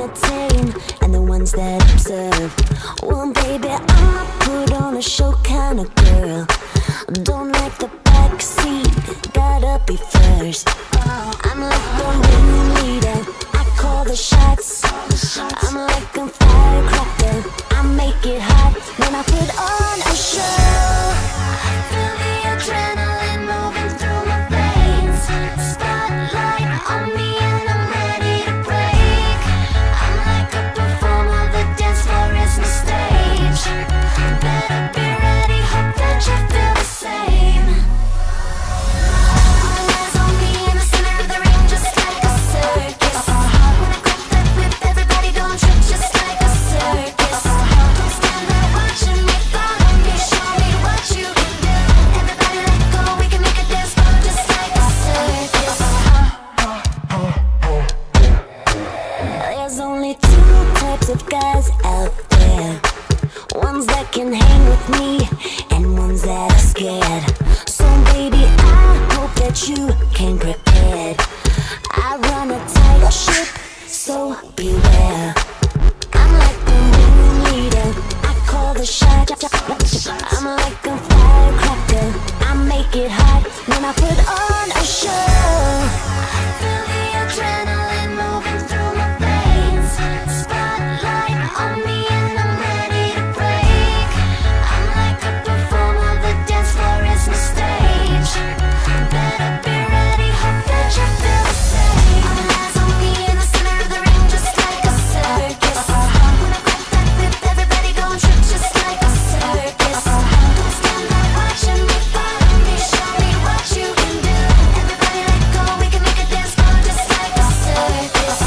entertain and the ones that observe. Well, baby, I'm a put on a show kind of girl. Don't like the backseat, gotta be first. I'm like the ringleader, I call the shots. I'm like a firecracker, I make it hot when I put on a show. Feel the adrenaline moving through my veins. Spotlight on me and I'm ready to break. I'm like a performer, the dance floor is my stage. Better be ready, hope that you feel the same. All eyes on me in the center of the ring, just like a circus. When I grab that whip, everybody don't trip, just like a circus. Don't stand there watching me, follow me, show me what you can do. Everybody let go, we can make a dance floor just like a circus. There's only two types of guys out there. Ones that can hang with me and ones that are scared. So baby, I hope that you came prepared. I run a tight ship, so beware. I'm like the ringleader, I call the shot. I'm like a firecracker, I make it hot when I put on a show. Feel the adrenaline moving through my veins. Spotlight on me and I'm ready to break. I'm like a performer, the dance floor is my stage. Better be ready, hope that you feel the same. All eyes on me in the center of the ring, just like a circus. When I grab that whip, everybody don't trip, just like a circus. Don't stand there watching me, follow me, show me what you can do. Everybody let go, we can make a dance floor just like a circus.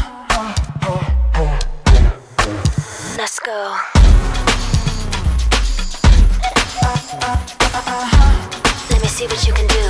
Let's go. Let me see what you can do.